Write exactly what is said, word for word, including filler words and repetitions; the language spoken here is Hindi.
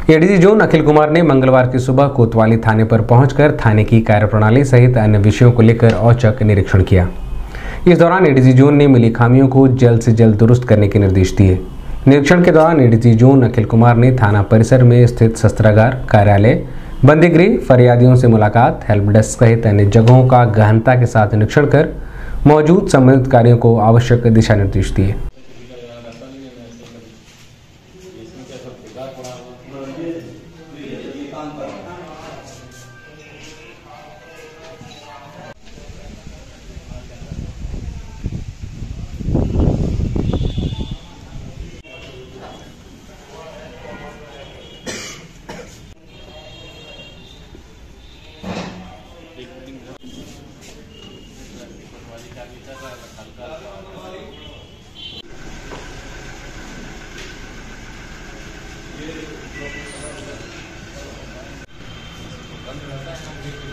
एडीजी जोन अखिल कुमार ने मंगलवार की सुबह कोतवाली थाने पर पहुंचकर थाने की कार्यप्रणाली सहित अन्य विषयों को लेकर औचक निरीक्षण किया। इस दौरान एडीजी जोन ने मिली खामियों को जल्द से जल्द दुरुस्त करने के निर्देश दिए। निरीक्षण के दौरान एडीजी जोन अखिल कुमार ने थाना परिसर में स्थित शस्त्रागार, कार्यालय, बंदीगृह, फरियादियों से मुलाकात, हेल्प डेस्क सहित अन्य जगहों का गहनता के साथ निरीक्षण कर मौजूद संबंधित कार्यों को आवश्यक दिशा निर्देश दिए। बंद रहता है।